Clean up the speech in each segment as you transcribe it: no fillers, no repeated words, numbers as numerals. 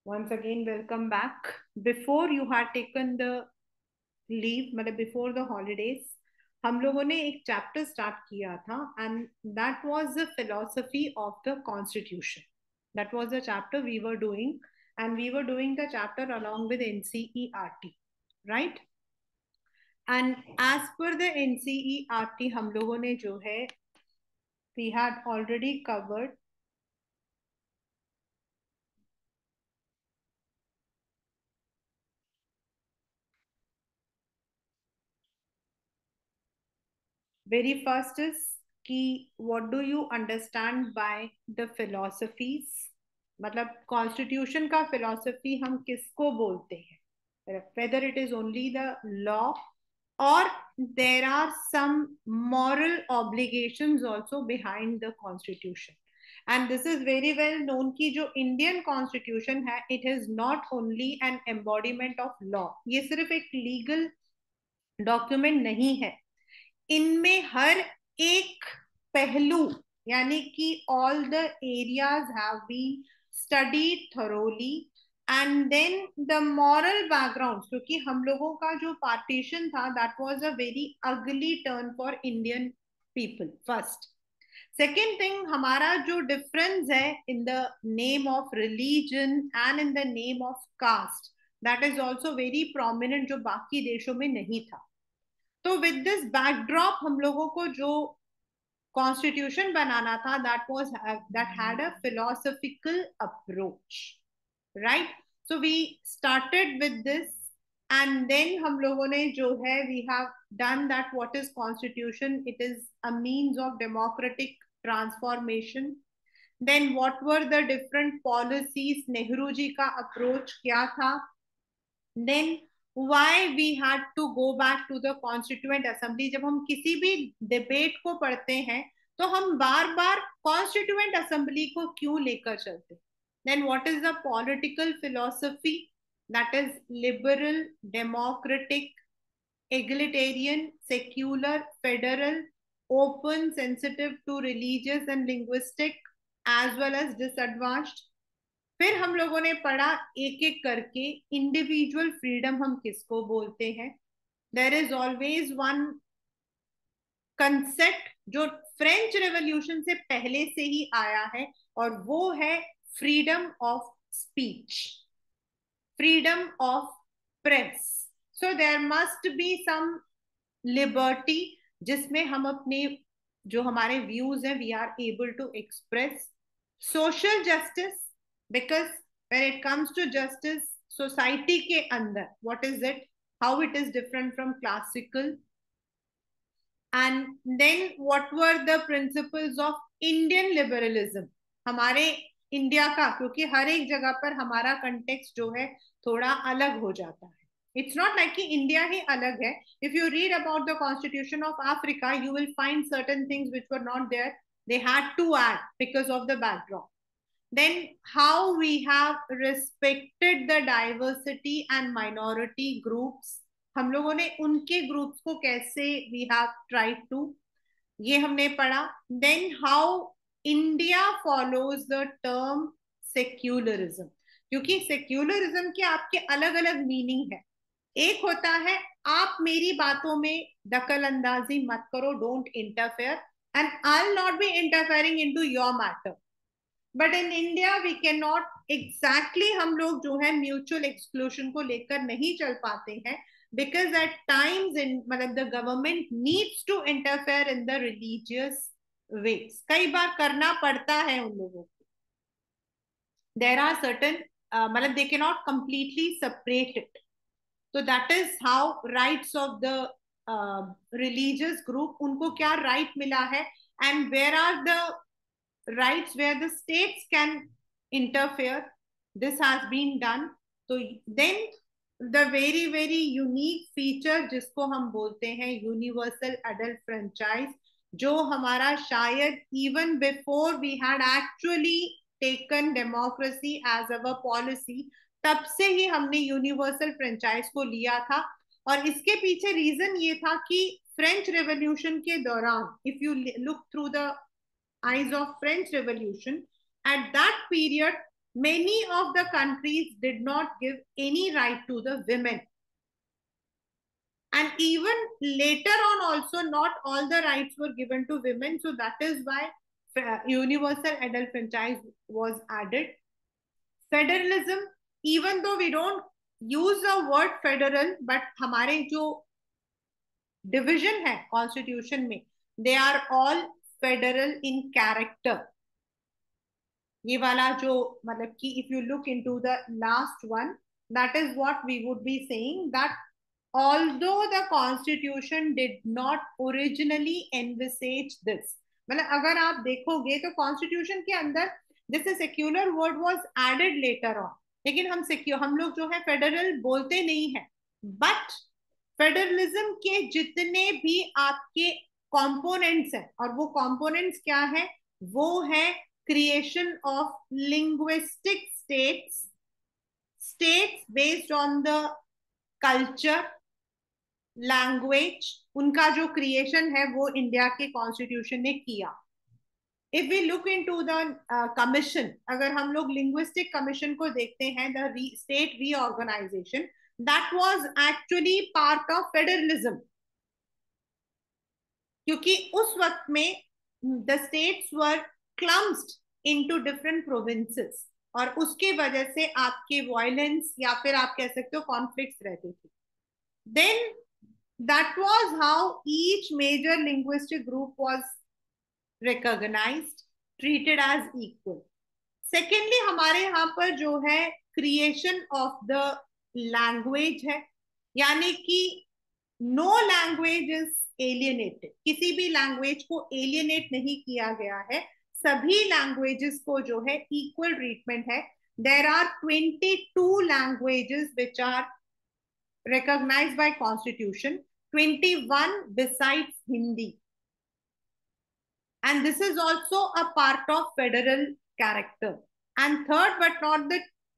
Once again, welcome back. Before you had taken the leave, मतलब before the holidays, हम लोगों ने एक चैप्टर स्टार्ट किया था and that was the philosophy of the constitution. That was the chapter we were doing and we were doing the chapter along with NCERT, right? And as per the NCERT, हम लोगों ने जो है we had already covered very first is कि what do you understand by the philosophies, मतलब constitution का philosophy हम किसको बोलते हैं, whether it is only the law or there are some moral obligations also behind the constitution. And this is very well known कि जो Indian constitution है it is not only an embodiment of law, ये सिर्फ एक legal document नहीं है, इनमें हर एक पहलू यानी कि all the areas have been studied thoroughly and then the moral background, क्योंकि हम लोगों का जो पार्टीशन था that was a very ugly turn for Indian people first. Second thing, हमारा जो डिफरेंस है in the name of religion and in the name of caste, that is also very prominent, जो बाकी देशों में नहीं था. तो विद दिस बैकड्रॉप हम लोगों को जो कॉन्स्टिट्यूशन बनाना था that had a philosophical approach, right? So we started with this and then हम लोगों ने जो है we have done that what is constitution, it is a means of democratic transformation. Then what were the different policies, Nehru ji का approach क्या था, then why we had to go back to the constituent assembly. जब हम किसी भी debate को पढ़ते हैं तो हम बार बार कॉन्स्टिट्यूएंट असेंबली को क्यों लेकर चलते. then what is the political philosophy, that is liberal, democratic, egalitarian, secular, federal, open, sensitive to religious and linguistic as well as disadvantaged. फिर हम लोगों ने पढ़ा एक एक करके इंडिविजुअल फ्रीडम हम किसको बोलते हैं. There is always one concept जो फ्रेंच रेवोल्यूशन से पहले से ही आया है और वो है freedom of speech, freedom of press. So there must be some liberty जिसमें हम अपने जो हमारे व्यूज हैं we are able to express. Social justice, because when it comes to justice society के अंदर what is it, how it is different from classical. and then what were the principles of Indian liberalism, हमारे India का, क्योंकि हर एक जगह पर हमारा context जो है थोड़ा अलग हो जाता है. इट्स नॉट लाइक कि इंडिया ही अलग है. If you read about the constitution of Africa you will find certain things which were not there, they had to add because of the backdrop. Then how we have respected the diversity and minority groups, हम लोगों ने उनके groups को कैसे we have tried to, ये हमने पढ़ा. Then how India follows the term secularism, क्योंकि सेक्युलरिज्म के आपके अलग अलग मीनिंग है. एक होता है आप मेरी बातों में दखल अंदाजी मत करो, don't interfere and I will not be interfering into your matter. But in India we can not exactly, हम लोग जो है म्यूचुअल एक्सक्लूशन को लेकर नहीं चल पाते हैं because at times in मतलब the government needs to interfere in the religious ways, कई बार करना पड़ता है उन लोगों को. there are certain मतलब they cannot completely separate it. so that is how rights of the religious group, उनको क्या right मिला है and where are the rights where the states can interfere, this has been done. so then the very very unique feature जिसको हम बोलते हैं universal adult franchise, जो हमारा शायद even before we had actually taken democracy as our policy, तब से ही हमने यूनिवर्सल फ्रेंचाइज को लिया था. और इसके पीछे रीजन ये था कि फ्रेंच रेवोल्यूशन के दौरान, if you look through the eyes of French Revolution, at that period many of the countries did not give any right to the women. And even later on also, not all the rights were given to women. So that is why universal adult franchise was added. Federalism, even though we don't use the word federal, but हमारे जो division है constitution में, they are all federal in character. ये वाला जो मतलब कि if you look into the last one, that is what we would be saying, that although the constitution did not originally envisage this. मतलब अगर आप देखोगे तो कॉन्स्टिट्यूशन के अंदर this secular word was added later on, लेकिन हम लोग जो है फेडरल बोलते नहीं है. बट फेडरलिज्म के जितने भी आपके कंपोनेंट्स हैं, और वो कंपोनेंट्स क्या है, वो है creation of linguistic states, states based on the culture, language. उनका जो क्रिएशन है वो इंडिया के कॉन्स्टिट्यूशन ने किया. If we look into the commission, अगर हम लोग लिंग्विस्टिक कमीशन को देखते हैं, the state reorganisation, that was actually part of federalism, क्योंकि उस वक्त में the states were clumped into different provinces, और उसके वजह से आपके वायलेंस या फिर आप कह सकते हो कॉन्फ्लिक्ट्स रहते थे. Then that was how each major linguistic group was recognized, treated as equal. Secondly, हमारे यहाँ पर जो है creation of the language है, यानी कि no language is alienated. किसी भी language को alienate नहीं किया गया है, सभी languages को जो है equal treatment है. There are 22 languages which are recognized by constitution, 21 besides Hindi, and this is also a part of federal character. And third but not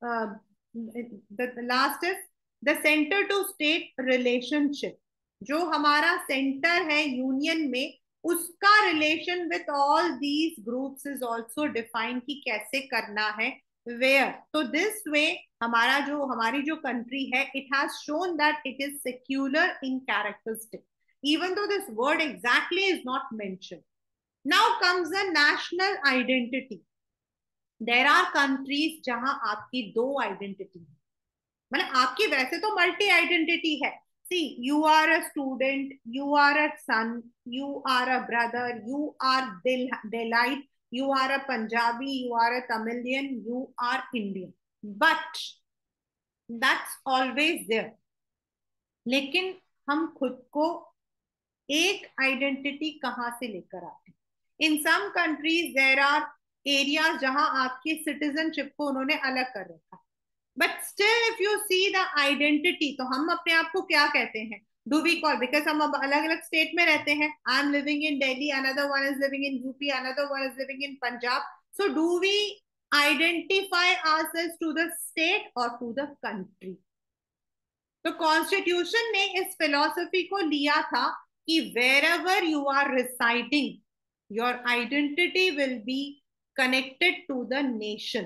the last is the center to state relationship. जो हमारा centre है union में, उसका relation with all these groups is also define कि कैसे करना है, where. तो दिस वे हमारी जो कंट्री है, it has shown that it is secular in characteristic, even though this word exactly is not mentioned. Now comes the national identity. There are countries जहां आपकी दो आइडेंटिटी है, मतलब आपकी वैसे तो मल्टी आइडेंटिटी है. See, you are a student, you are a son, you are a brother, you are Delite, you are a Punjabi, you are a Tamilian, you are Indian. But that's always there. लेकिन हम खुद को एक identity कहां से लेकर आते हैं? In some countries there are areas जहां आपके सिटीजनशिप को उन्होंने अलग कर रखा. But still if you see the identity, तो हम अपने आप को क्या कहते हैं? डू वी कॉल, बिकॉज हम अब अलग अलग स्टेट में रहते हैं. I am living in Delhi, another one is living in UP, another one is living in Punjab. So do we identify ourselves to the state और टू द कंट्री? तो constitution ने इस फिलॉसफी को लिया था कि wherever you are residing, your identity will be connected to the nation.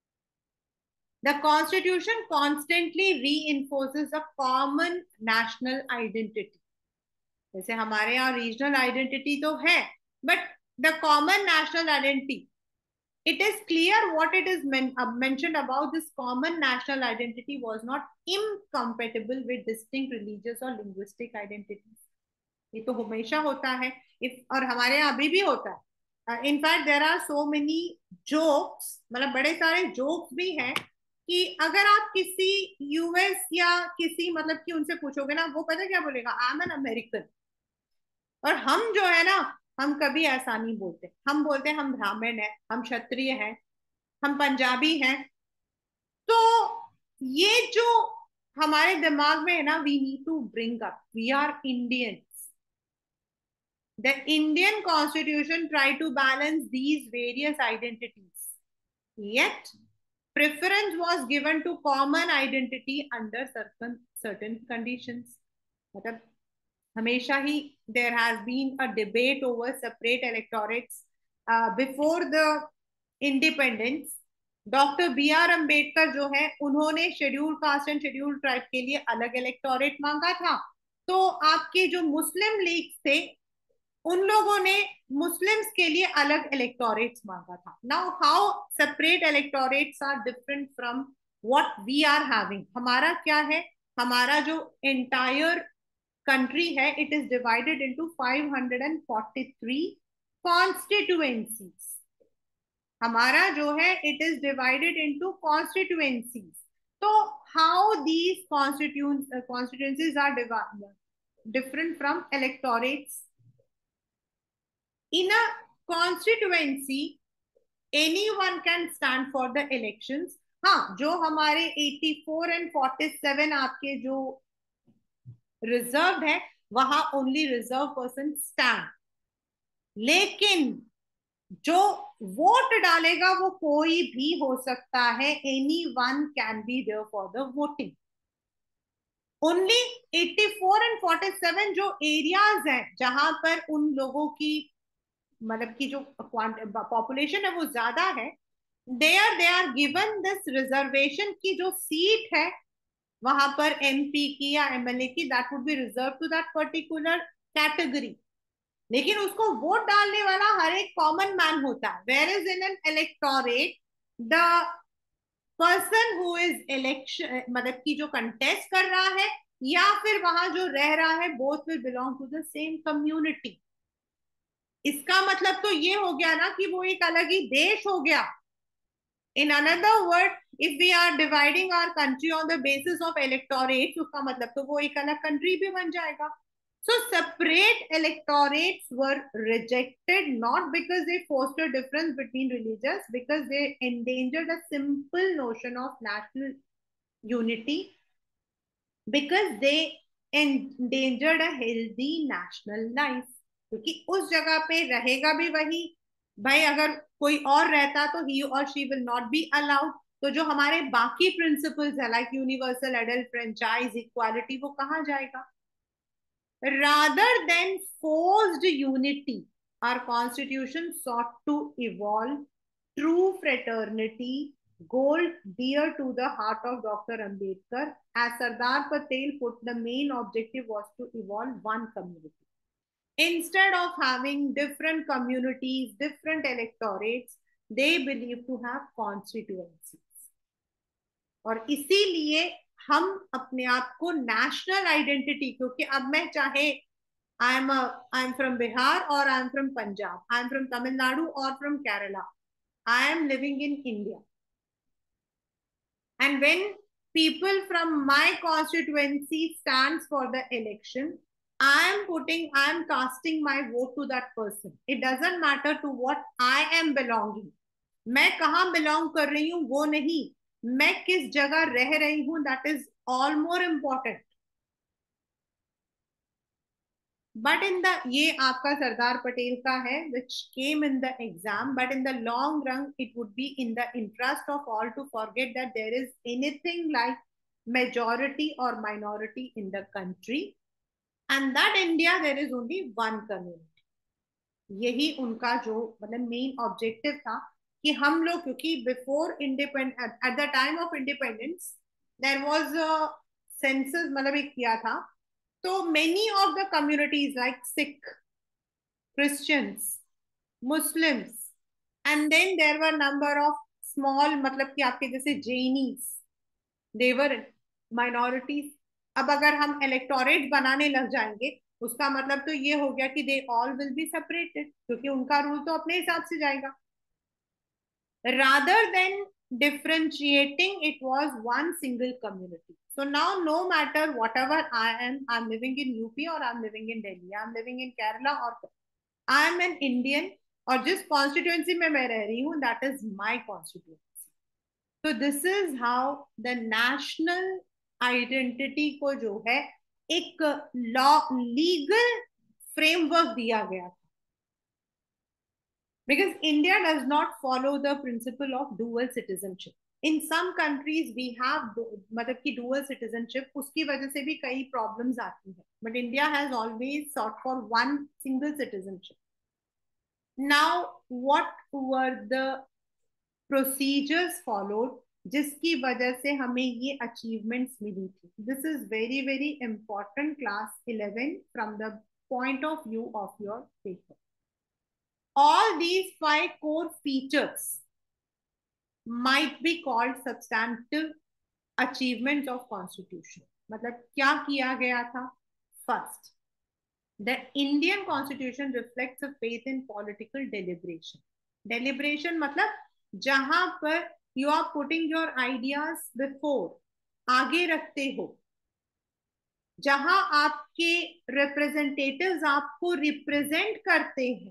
The constitution constantly reinforces a common national identity. जैसे हमारे यहाँ रीजनल आइडेंटिटी तो है, but the common national identity, it is clear what it is mentioned about this common national identity was not incompatible with distinct religious or linguistic identities. ये तो हमेशा होता है, और हमारे यहाँ अभी भी होता है. In fact there are so many jokes, मतलब बड़े सारे जोक्स भी हैं कि अगर आप किसी यूएस या किसी मतलब कि उनसे पूछोगे ना, वो पता क्या बोलेगा? I am an American. और हम जो है ना, हम कभी ऐसा नहीं बोलते. हम बोलते हैं हम ब्राह्मण हैं, हम क्षत्रिय हैं, हम पंजाबी हैं. तो ये जो हमारे दिमाग में है ना, we need to bring up, we are Indian. The Indian constitution tried to balance these various identities, yet preference was given to common identity under certain conditions. मतलब हमेशा ही there has been a debate over separate electorates before the independence. Doctor B R Ambedkar जो है, उन्होंने schedule caste and schedule tribe के लिए अलग electorate मांगा था। तो आपके जो मुस्लिम लीग थे, उन लोगों ने मुस्लिम्स के लिए अलग इलेक्टोरेट्स मांगा था। Now how separate electorates are different from what we are having. हमारा क्या है, हमारा जो एंटायर कंट्री है, it is divided into 543 constituencies. हमारा जो है it is divided into constituencies. तो how these constituencies are different from electorates? In a constituency, anyone can stand for the elections. हाँ, जो हमारे 84 and 47 आपके जो रिजर्व है, वहां ओनली रिजर्व पर्सन स्टैंड। लेकिन जो वोट डालेगा वो कोई भी हो सकता है, any one can be there for the voting. Only 84 and 47 जो एरियाज हैं जहां पर उन लोगों की मतलब की जो पॉपुलेशन है वो ज्यादा है, they are given this reservation की जो सीट है वहां पर एमपी की या एमएलए की, that would be reserve to that particular category. लेकिन उसको वोट डालने वाला हर एक कॉमन मैन होता है। Where is in an electorate, the person who is election मतलब की जो कंटेस्ट कर रहा है या फिर वहां जो रह रहा है, both will belong to the same community. इसका मतलब तो ये हो गया ना कि वो एक अलग ही देश हो गया। In another word, if we are dividing our country on the basis of electorates, उसका मतलब तो वो एक अलग कंट्री भी बन जाएगा। So separate electorates were rejected not because they fostered difference between religions, because they endangered a simple notion of national unity, because they endangered a healthy national life। क्योंकि उस जगह पे रहेगा भी वही भाई, अगर कोई और रहता तो ही और she will not be allowed. तो जो हमारे बाकी प्रिंसिपल्स है like universal adult franchise equality, वो कहाँ जाएगा? Rather than forced unity, our constitution sought to evolve true fraternity, gold dear to the heart of Dr. Ambedkar. As Sardar Patel put, the main objective was to evolve one community. Instead of having different communities, different electorates, they believe to have constituencies. और इसीलिए हम अपने आप को national identity, क्योंकि अब मैं चाहे आई एम फ्रॉम बिहार और I am from Punjab, I am from Tamil Nadu और from Kerala, I am living in India, and when people from my constituency stands for the election, I am casting my vote to that person. It doesn't matter to what I am belonging. मैं कहाँ belong कर रही हूँ वो नहीं, मैं किस जगह रह रही हूँ, that is all more important. But in the ये आपका सरदार पटेल का है which came in the exam, but in the long run it would be in the interest of all to forget that there is anything like majority और minority in the country, and that India there is only one community. यही उनका जो मतलब main objective था कि हम लोग, क्योंकि before independence at the time of independence there was census मतलब एक किया था, तो many of the communities like Sikh, Christians, Muslims, and then there were number of small मतलब कि आपके जैसे जैनीस, देवर माइनॉरिटीज। अब अगर हम इलेक्टोरेट बनाने लग जाएंगे, उसका मतलब तो ये हो गया कि they all will be separated, क्योंकि उनका रूल तो अपने हिसाब से जाएगा। rather than differentiating, it was one single community. So now no matter whatever I'm living in UP or I'm living in Delhi, I'm living in Kerala or I'm an Indian, और जिस constituency में मैं रह रही हूँ that is my constituency. तो this is how the national identity को जो है एक लॉ लीगल फ्रेमवर्क दिया गया। Because India does not follow the principle of dual citizenship. In some countries we have मतलब कि dual citizenship, उसकी वजह से भी कई problems आती है, but India has always sought for one single citizenship. Now what were the procedures followed, जिसकी वजह से हमें ये अचीवमेंट्स मिली थी. This is very very important class 11 from the point of view of your paper. All these five core features might be called substantive achievements of constitution. मतलब क्या किया गया था? First, the Indian constitution reflects a faith in political deliberation. Deliberation मतलब जहां पर you are putting your ideas before, आगे रखते हो, जहां आपके रिप्रेजेंटेटिव्स आपको रिप्रेजेंट करते हैं.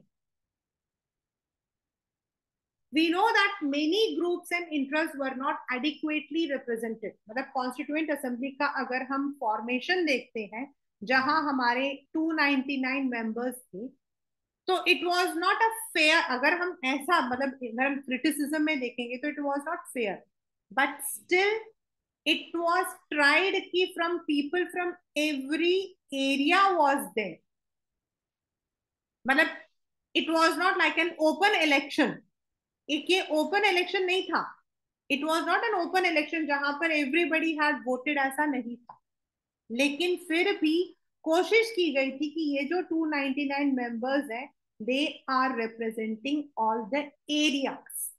We know that many groups and interests were not adequately represented. मतलब कॉन्स्टिट्यूएंट असेंबली का अगर हम फॉर्मेशन देखते हैं, जहां हमारे 299 मेंबर्स थे, तो it was not a fair. अगर हम ऐसा मतलब अगर हम क्रिटिसिज्म में देखेंगे तो it was not fair, but still it was tried कि from people from every area was there. मतलब it was not like an open election. एक ये ओपन इलेक्शन नहीं था. It was not an open election जहां पर everybody had voted, ऐसा नहीं था. लेकिन फिर भी कोशिश की गई थी कि ये जो 299 मेंबर्स हैं, they are representing all the areas.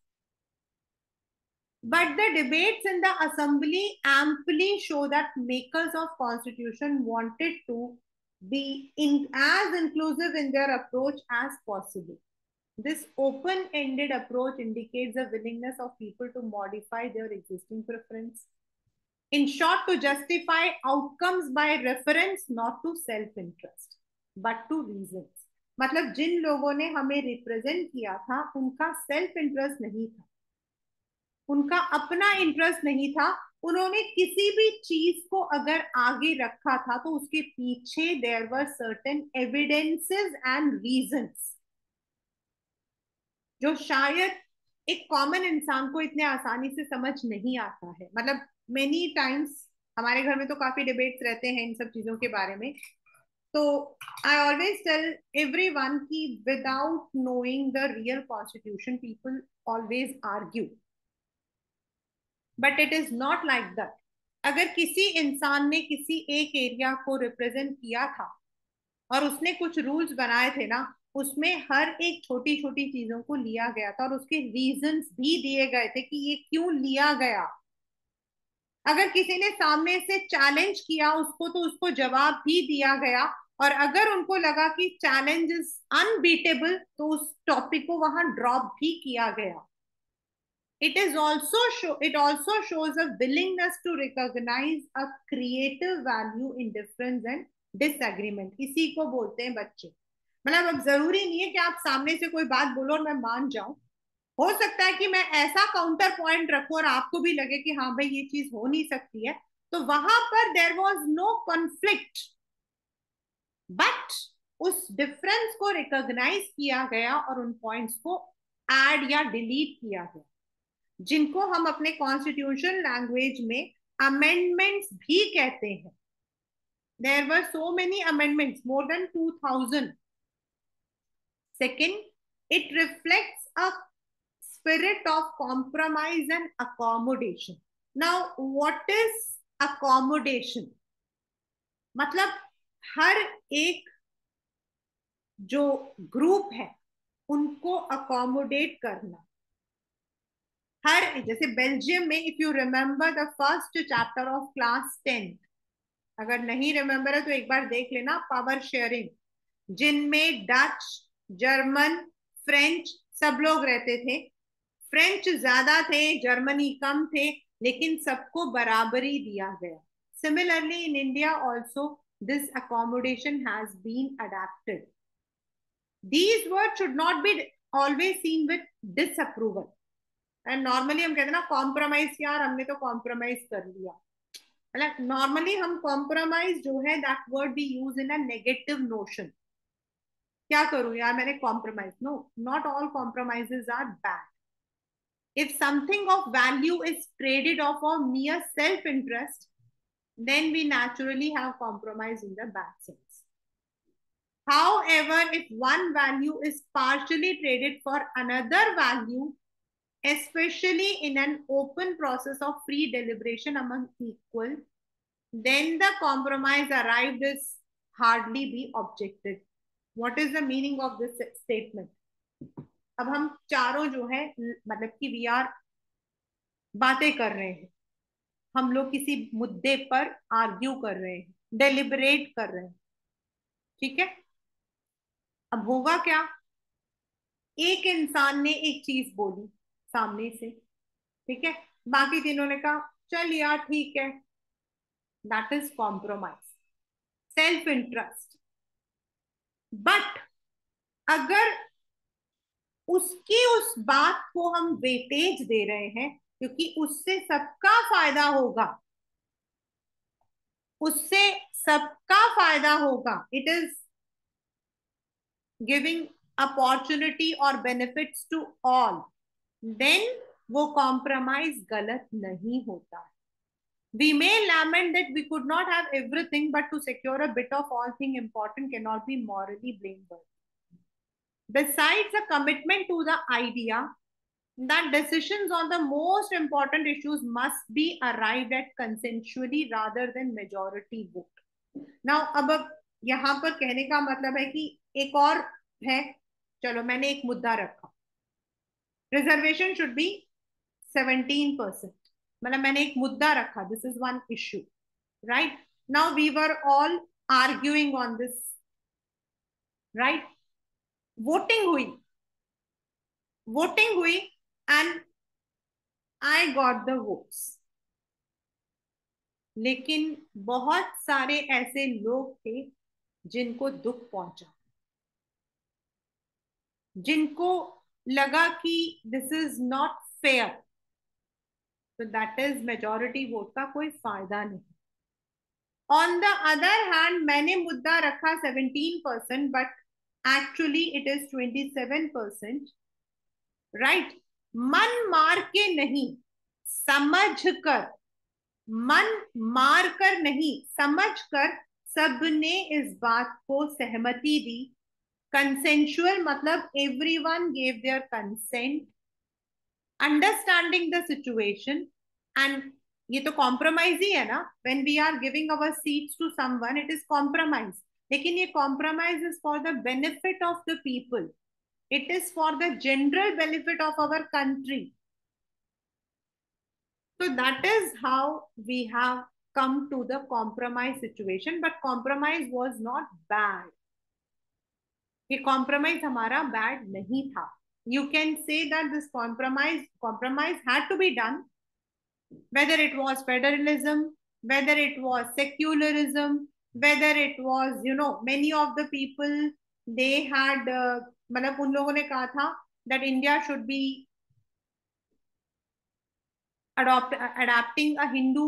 But the debates in the assembly amply show that makers of constitution wanted to be as inclusive in their approach as possible. This open-ended approach indicates a willingness of people to modify their existing preference. In short, to justify outcomes by reference, not to self-interest, but to reasons. मतलब जिन लोगों ने हमें represent किया था, उनका self interest नहीं था, उनका अपना इंटरेस्ट नहीं था. उन्होंने किसी भी चीज को अगर आगे रखा था तो उसके पीछे there were certain evidences and reasons, जो शायद एक कॉमन इंसान को इतने आसानी से समझ नहीं आता है. मतलब मेनी टाइम्स हमारे घर में तो काफी डिबेट्स रहते हैं इन सब चीजों के बारे में. तो आई ऑलवेज टेल एवरीवन कि without knowing the real constitution people always argue, but it is not like that. अगर किसी इंसान ने किसी एक एरिया को रिप्रेजेंट किया था और उसने कुछ रूल्स बनाए थे ना, उसमें हर एक छोटी छोटी चीजों को लिया गया था और उसके रीजंस भी दिए गए थे कि ये क्यों लिया गया. अगर किसी ने सामने से चैलेंज किया उसको तो उसको जवाब भी दिया गया, और अगर उनको लगा कि चैलेंज इज अनबीटेबल तो उस टॉपिक को वहां ड्रॉप भी किया गया. It also shows a willingness to recognize a creative value in difference and disagreement. इसी को बोलते हैं बच्चे. मतलब अब जरूरी नहीं है कि आप सामने से कोई बात बोलो और मैं मान जाऊं. हो सकता है कि मैं ऐसा काउंटर पॉइंट रखूं और आपको भी लगे कि हाँ भाई ये चीज हो नहीं सकती है, तो वहां पर there was no conflict, but उस डिफरेंस को रिकॉग्नाइज किया गया और उन पॉइंट्स को ऐड या डिलीट किया गया, जिनको हम अपने कॉन्स्टिट्यूशन लैंग्वेज में अमेंडमेंट्स भी कहते हैं. There were so many amendments, more than 2000. Second, it reflects a spirit of compromise and accommodation. Now, what is accommodation? मतलब हर एक जो ग्रुप है उनको अकोमोडेट करना. हर जैसे बेल्जियम में, if you remember the first chapter of class 10, अगर नहीं रिमेंबर है तो एक बार देख लेना, पावर शेयरिंग, जिनमें डच, जर्मन, फ्रेंच सब लोग रहते थे. फ्रेंच ज्यादा थे, जर्मनी कम थे, लेकिन सबको बराबरी दिया गया. Similarly in India also this accommodation has been adapted. These word should not be always seen with disapproval. And normally हम कहते हैं ना कॉम्प्रोमाइज, यार हमने तो कॉम्प्रोमाइज कर लिया. मतलब नॉर्मली हम कॉम्प्रोमाइज जो है that word be use in a negative notion. क्या करूं यार मैंने compromise. No, not all compromises are bad. If something of value is traded off for mere self-interest, then we naturally have compromise in the bad sense. However, if one value is partially traded for another value, especially in an open process of free deliberation among equal, then the compromise arrived is hardly be objected. What is the meaning of this statement? अब हम चारों जो है मतलब कि we are बातें कर रहे हैं, हम लोग किसी मुद्दे पर आर्ग्यू कर रहे हैं, डेलिबरेट कर रहे हैं, ठीक है। अब होगा क्या, एक इंसान ने एक चीज बोली सामने से, ठीक है, बाकी तीनों ने कहा चल यार ठीक है, that is compromise, self interest. But अगर उसकी उस बात को हम वेटेज दे रहे हैं क्योंकि उससे सबका फायदा होगा, उससे सबका फायदा होगा, इट इज गिविंग अपॉर्चुनिटी और बेनिफिट्स टू ऑल, देन वो कॉम्प्रोमाइज गलत नहीं होता है। We may lament that we could not have everything, but to secure a bit of all thing important cannot be morally blameworthy. Besides a commitment to the idea that decisions on the most important issues must be arrived at consensually rather than majority vote. Now, अब यहाँ पर कहने का मतलब है कि एक और है, चलो मैंने एक मुद्दा रखा, रिजर्वेशन शुड बी 17%, मतलब मैंने एक मुद्दा रखा, this is one issue, right. Now we were all arguing on this, right. Voting हुई, वोटिंग हुई and I got the votes, लेकिन बहुत सारे ऐसे लोग थे जिनको दुख पहुंचा, जिनको लगा कि दिस इज नॉट फेयर, तो दैट इज मेजोरिटी वोट का कोई फायदा नहीं। ऑन द अदर हैंड मैंने मुद्दा रखा 17%, but actually it is 27%, right. मन मार के नहीं, समझ कर, मन मार कर नहीं, समझ कर सबने इस बात को सहमति दी। कंसेंशुअल मतलब everyone gave their consent, understanding the situation, and ये तो कॉम्प्रोमाइज ही है ना, when we are giving our seats to someone it is compromise, लेकिन ये compromise is for the benefit of the people, it is for the general benefit of our country. So that is how we have come to the compromise situation, but compromise was not bad, ये compromise हमारा bad नहीं था। You can say that this compromise had to be done, whether it was federalism, whether it was secularism, whether it was, you know, many of the people they had मतलब उन लोगों ने कहा था that India should be adapting a Hindu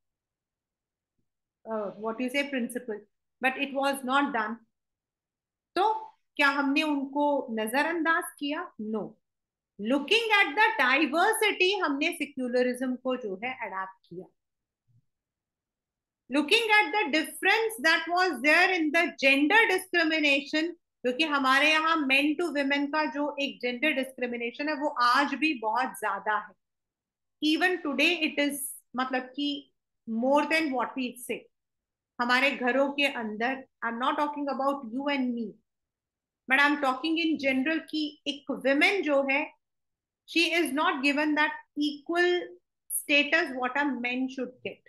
what you say principle, but it was not done. तो क्या हमने उनको नजरअंदाज किया? No, looking at the diversity हमने सेक्युलरिज्म को जो है अडेप्ट किया, looking at the difference that was there in the gender discrimination, क्योंकि हमारे यहाँ मेन टू विमेन का जो एक जेंडर डिस्क्रिमिनेशन है वो आज भी बहुत ज्यादा है, इवन टुडे इट इज मतलब कि मोर देन व्हाट वी से, हमारे घरों के अंदर, I am not talking about you and me, but I am talking in general की एक विमेन जो है she is not given that equal status what a men should get.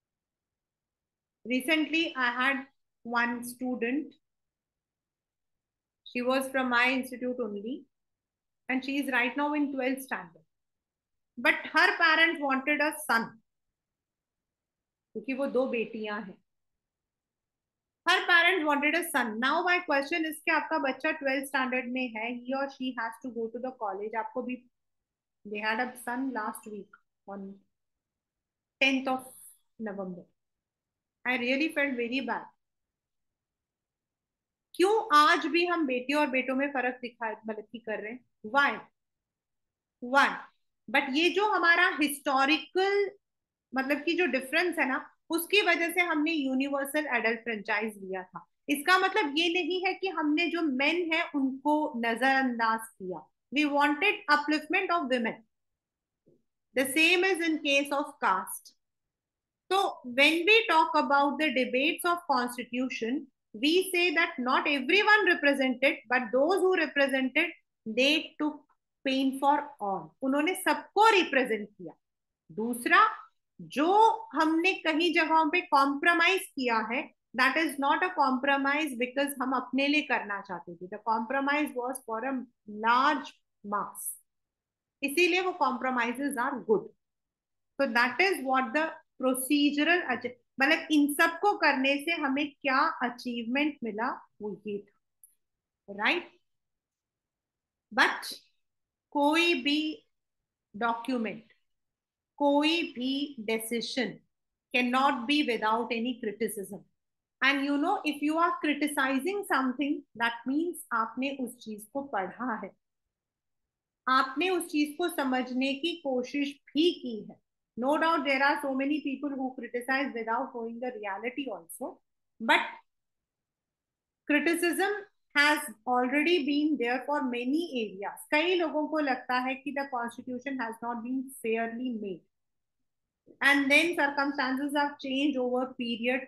Recently I had one student, she was from my institute only, and she is right now in 12th standard, but her parents wanted a son क्योंकि वो दो बेटियां हैं, her parents wanted a son. Now my question is कि आपका बच्चा 12th standard में है, he or she has to go to the college, आपको भी, they had a son last week on 10th of November. I really felt very bad. क्यों आज भी हम बेटियों और बेटों में फर्क दिखा मतलब की कर रहे हैं? Why? वन, बट ये जो हमारा हिस्टोरिकल मतलब की जो डिफरेंस है ना, उसकी वजह से हमने यूनिवर्सल एडल्ट फ्रेंचाइज लिया था। इसका मतलब ये नहीं है कि हमने जो मेन है उनको नजरअंदाज किया, we wanted upliftment of women, The same is in case of caste. So when we talk about the debates of constitution, we say that not everyone represented, but those who represented, they took pain for all. उन्होंने सबको represent किया. दूसरा, जो हमने कहीं जगहों पे compromise किया है, that is not a compromise because हम अपने लिए करना चाहते थे. The compromise was for a large mass. इसीलिए वो कॉम्प्रोमाइजेज आर गुड. तो that is what the procedural, मतलब इन सबको करने से हमें क्या अचीवमेंट मिला, वो ये था. राइट. बट कोई भी डॉक्यूमेंट, कोई भी decision can not be without any criticism. And you know, if you are criticizing something, that means आपने उस चीज को पढ़ा है, आपने उस चीज को समझने की कोशिश भी की है. No doubt there are so many people who criticize without knowing the reality also, but criticism has already been there for many areas. कई लोगों को लगता है कि the constitution has not been fairly made, and then circumstances have changed over period.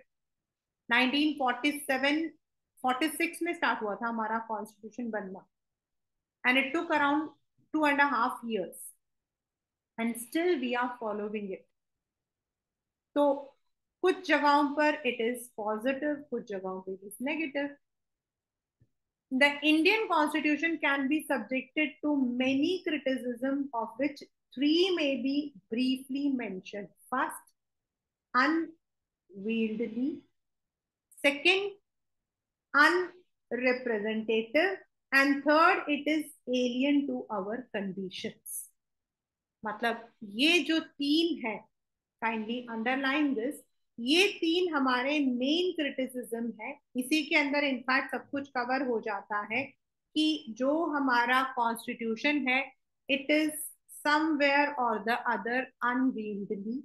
1947 46 में start हुआ था हमारा कॉन्स्टिट्यूशन बनना, and it took around 2.5 years, and still we are following it. तो कुछ जगहों पर it is positive, कुछ जगहों पर it is negative. The Indian constitution can be subjected to many criticism, of which three may be briefly mentioned. First, unwieldy. Second, unrepresentative. And third, it is alien to our conditions. मतलब ये जो तीन है, kindly underline this, ये तीन हमारे main criticism है. इसी के अंदर इनफैक्ट सब कुछ कवर हो जाता है कि जो हमारा कॉन्स्टिट्यूशन है, इट इज समवेयर और the other unwieldily.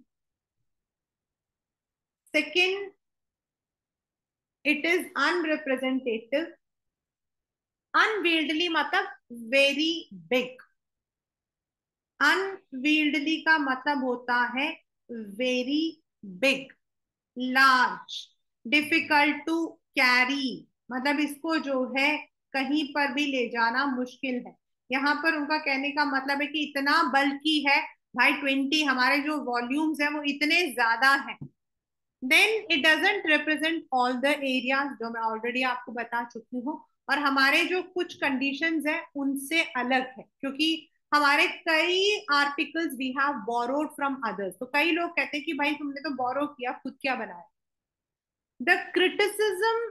Second, it is unrepresentative. Unwieldily मतलब वेरी बिग. अनवील्डली का मतलब होता है very big, large, difficult to carry. मतलब इसको जो है कहीं पर भी ले जाना मुश्किल है. यहाँ पर उनका कहने का मतलब है कि इतना बल्कि है भाई, 20 हमारे जो वॉल्यूम्स हैं वो इतने ज्यादा हैं. Then it doesn't represent all the areas, जो मैं ऑलरेडी आपको बता चुकी हूँ. और हमारे जो कुछ कंडीशंस हैं उनसे अलग है, क्योंकि हमारे कई articles we have borrowed from others. तो कई लोग कहते हैं कि भाई तुमने तो बोरो किया, खुद क्या बनाया. The criticism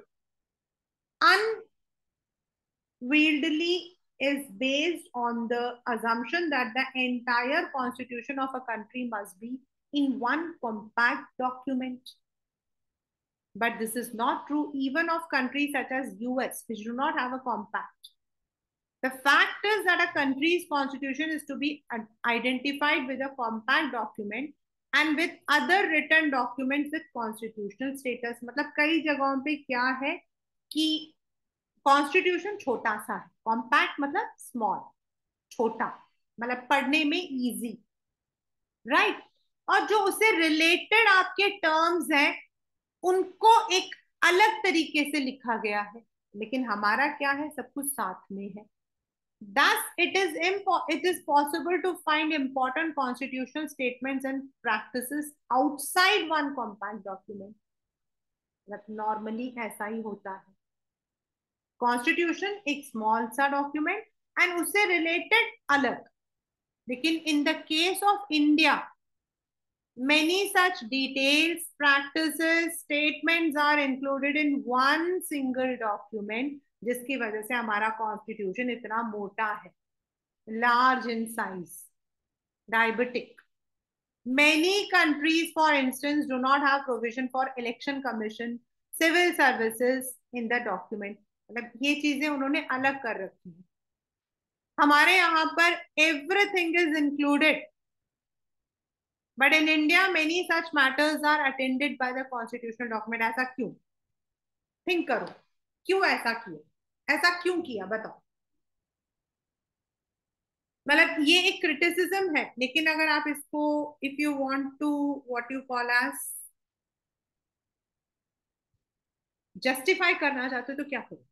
unwieldily is based on the assumption that the entire constitution of a country must be in one compact document. But this is not true even of countries such as US, which do not have a compact. The fact is that a country's constitution is to be identified with a compact document and with other written documents with constitutional status. मतलब कई जगहों पे क्या है कि constitution छोटा सा है, कॉम्पैक्ट मतलब स्मॉल, छोटा, मतलब पढ़ने में इजी. राइट. और जो उससे रिलेटेड आपके टर्म्स हैं उनको एक अलग तरीके से लिखा गया है. लेकिन हमारा क्या है, सब कुछ साथ में है. Thus, it is possible to find important constitutional statements and practices outside one compact document. मतलब नॉर्मली ऐसा ही होता है. कॉन्स्टिट्यूशन एक स्मॉल सा डॉक्यूमेंट एंड उससे रिलेटेड अलग. लेकिन in the case of India, many such details, practices, statements are included in one single document, जिसकी वजह से हमारा कॉन्स्टिट्यूशन इतना मोटा है, large in size, diabetic. Many countries, for instance, do not have provision for election commission, civil services in the document. मतलब ये चीजें उन्होंने अलग कर रखी है. हमारे यहाँ पर everything is included. But in India, many such matters are attended by the constitutional document. ऐसा क्यों? थिंक करो, क्यों ऐसा किया, ऐसा क्यों किया, बताओ. मतलब ये एक क्रिटिसिज्म है, लेकिन अगर आप इसको if you want to what you call as justify करना चाहते हो तो क्या करो।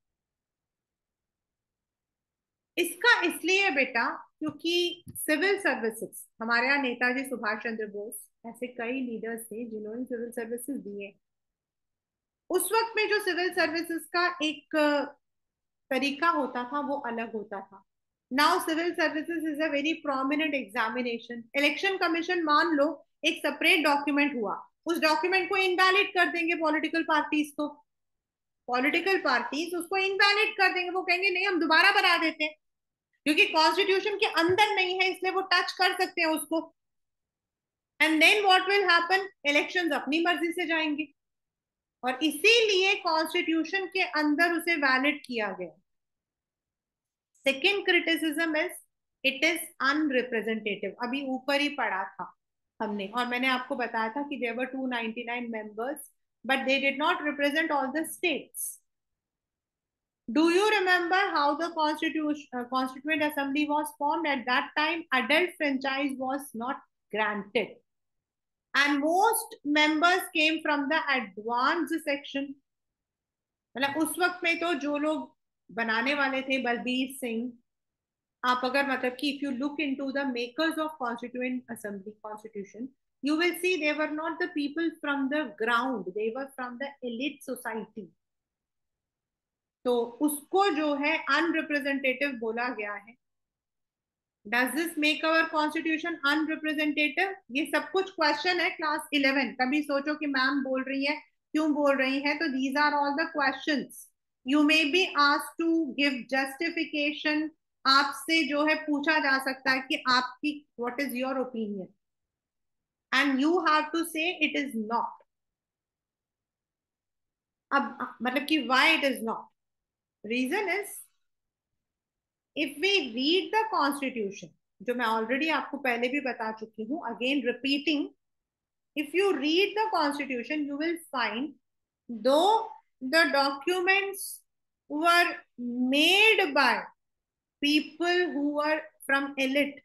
इसका इसलिए है बेटा क्योंकि सिविल सर्विसेज, हमारे यहाँ नेताजी सुभाष चंद्र बोस ऐसे कई लीडर्स थे जिन्होंने सिविल सर्विसेज दिए। उस वक्त में जो सिविल सर्विसेज का एक तरीका होता था वो अलग होता था। Now civil services is a very prominent examination. Election commission मान लो एक सेपरेट डॉक्यूमेंट हुआ, उस डॉक्यूमेंट को इनवैलिड कर देंगे पॉलिटिकल पार्टीज, तो पॉलिटिकल पार्टीज उसको इनवैलिड कर देंगे, वो कहेंगे नहीं हम दोबारा बना देते हैं, क्योंकि कॉन्स्टिट्यूशन के अंदर नहीं है इसलिए वो टच कर सकते हैं उसको। And then what will happen, elections अपनी मर्जी से जाएंगे, और इसीलिए कॉन्स्टिट्यूशन के अंदर उसे वैलिड किया गया। Second criticism is it is unrepresentative. अभी ऊपर ही पढ़ा था हमने, और मैंने आपको बताया था कि there were 299 members but they did not represent all the states. Do you remember how the Constituent Assembly was formed? At that time, adult franchise was not granted, and most members came from the advanced section. मतलब उस वक्त में तो जो लोग बनाने वाले थे बलबीर सिंह, आप अगर मतलब कि if you look into the makers of Constituent Assembly Constitution, you will see they were not the people from the ground, they were from the elite society. तो उसको जो है अनरिप्रेजेंटेटिव बोला गया है। Does this make our constitution unrepresentative? ये सब कुछ क्वेश्चन है क्लास 11। कभी सोचो कि मैम बोल रही है, क्यों बोल रही है, तो these are all the questions. You may be asked to give justification. आपसे जो है पूछा जा सकता है कि आपकी what is your opinion, and you have to say it is not. अब मतलब कि why it is not, reason is if we read the constitution, जो मैं ऑलरेडी आपको पहले भी बता चुकी हूं, again repeating, if you read the constitution you will find though the documents were made by people who were from elite,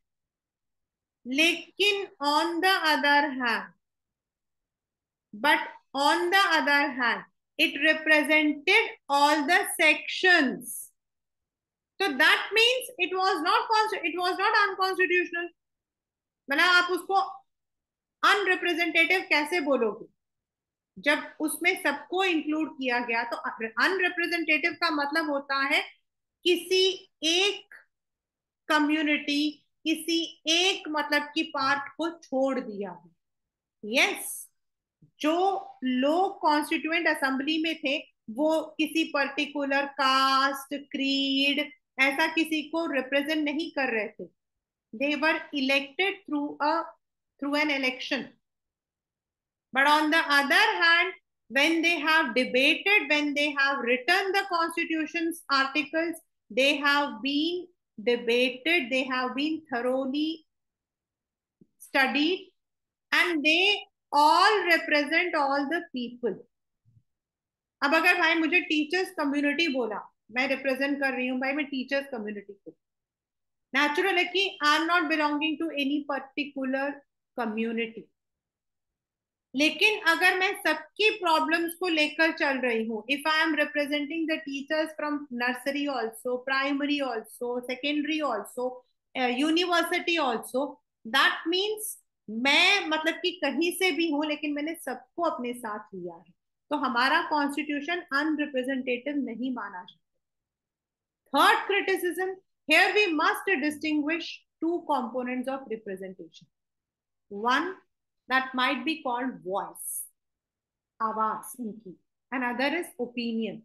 लेकिन on the other hand, but on the other hand it represented all the sections, so that means it was not unconstitutional। मतलब आप उसको अनरिप्रेजेंटेटिव कैसे बोलोगे जब उसमें सबको include किया गया? तो अनरिप्रेजेंटेटिव का मतलब होता है किसी एक कम्युनिटी, किसी एक मतलब की पार्ट को छोड़ दिया है। यस, जो लोग कॉन्स्टिट्यूएंट असेंबली में थे वो किसी पर्टिकुलर कास्ट, क्रीड, ऐसा किसी को रिप्रेजेंट नहीं कर रहे थे। They were elected through an election. But on the other hand, when they have debated, when they have written the constitution's articles, they have been debated, they have been thoroughly studied, and they all represent all the people. अब अगर भाई मुझे teachers community बोला, मैं represent कर रही हूँ भाई मैं टीचर्स कम्युनिटी को, नेचुरल है कि I am not belonging to any particular community. लेकिन अगर मैं सबकी प्रॉब्लम्स को लेकर चल रही हूँ, if I am representing the teachers from nursery also, primary also, secondary also, university also, that means मैं मतलब कि कहीं से भी हूं लेकिन मैंने सबको अपने साथ लिया है, तो हमारा कॉन्स्टिट्यूशन अनरिप्रेजेंटेटिव नहीं माना जाता। Third criticism, here we must distinguish two components of representation. One that might be called voice, आवाज उनकी, another is opinion.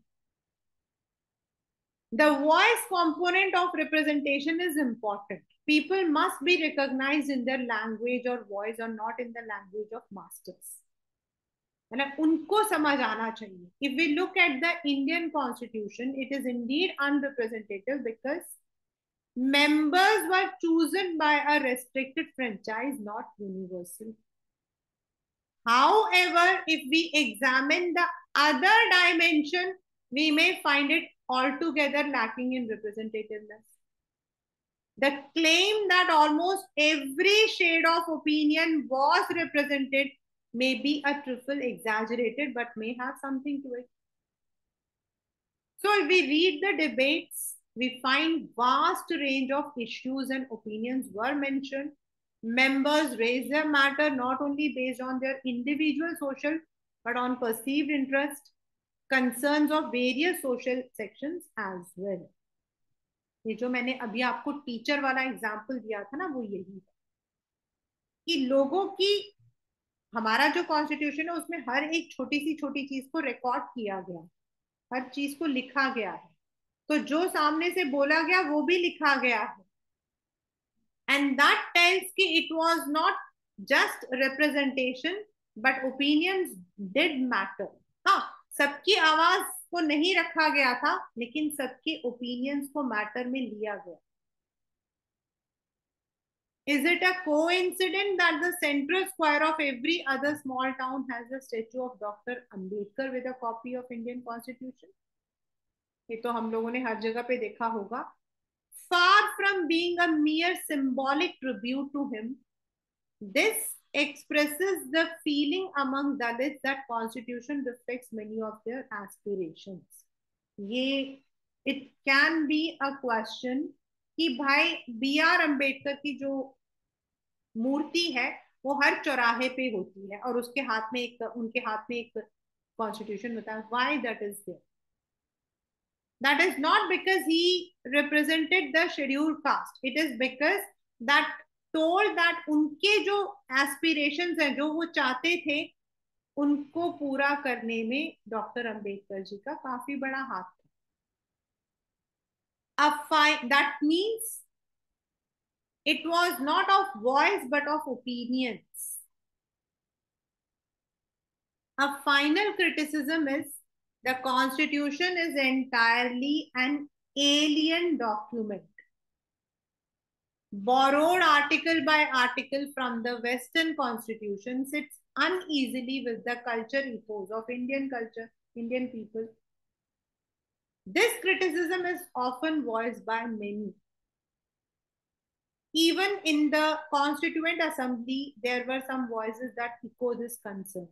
The voice component of representation is important. People must be recognized in their language or voice or not in the language of masters. मतलब उनको समझ आना चाहिए। If we look at the Indian Constitution, it is indeed unrepresentative because members were chosen by a restricted franchise, not universal. However, if we examine the other dimension, we may find it altogether lacking in representativeness. The claim that almost every shade of opinion was represented may be a trifle exaggerated, but may have something to it. So if we read the debates, we find vast range of issues and opinions were mentioned. Members raised their matter not only based on their individual social, but on perceived interest, concerns of various social sections as well. ये जो मैंने अभी आपको teacher वाला example दिया था ना, वो यही है कि लोगों की, हमारा जो कॉन्स्टिट्यूशन है उसमें हर एक छोटी चीज को रिकॉर्ड किया गया, हर चीज को लिखा गया है, तो जो सामने से बोला गया वो भी लिखा गया है. एंड दैट टेल्स कि it was not just representation but opinions did matter. हाँ, सबकी आवाज को नहीं रखा गया था, लेकिन सबके ओपिनियंस को मैटर में लिया गया. Is it a coincidence that the central square of every other small town has a statue of Dr. Ambedkar with a copy of Indian Constitution? ये तो हम लोगों ने हर जगह पे देखा होगा. Far from being a mere symbolic tribute to him, this expresses the feeling among Dalits that Constitution reflects many of their aspirations. ये it can be a question कि भाई बी आर अम्बेडकर की जो मूर्ति है वो हर चौराहे पे होती है और उसके हाथ में एक, उनके हाथ में एक कॉन्स्टिट्यूशन होता है. Why that is there? That is not because he represented the scheduled caste. It is because that told that उनके जो aspirations हैं, जो वो चाहते थे, उनको पूरा करने में डॉक्टर अंबेडकर जी का काफी बड़ा हाथ था. That means it was not of voice but of opinions. A final criticism is the constitution is entirely an alien document, borrowed article by article from the Western constitution, sits uneasily with the culture ethos of Indian culture, Indian people. This criticism is often voiced by many. Even in the Constituent Assembly, there were some voices that echo this concern.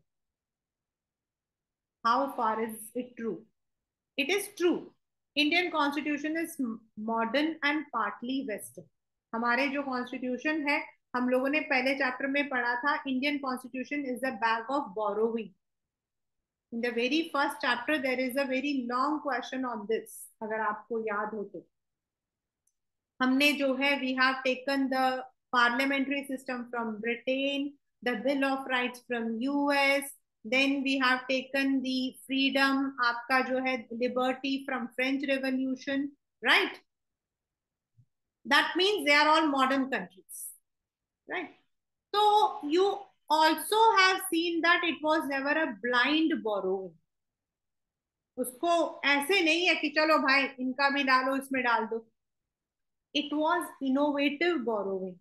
How far is it true? It is true. Indian Constitution is modern and partly Western. हमारे जो constitution है, हम लोगों ने पहले chapter में पढ़ा था, Indian constitution is a bag of borrowing. In the very first chapter there is a very long question on this, अगर आपको याद हो तो. हमने जो है, we have taken the parliamentary system from Britain, the bill of rights from US, then we have taken the freedom, आपका जो है liberty from French Revolution, right? That means they are all modern countries, right? So you also have seen that it was never a blind borrowing. उसको ऐसे नहीं है कि चलो भाई इनका भी डालो इसमें डाल दो. It was innovative borrowing.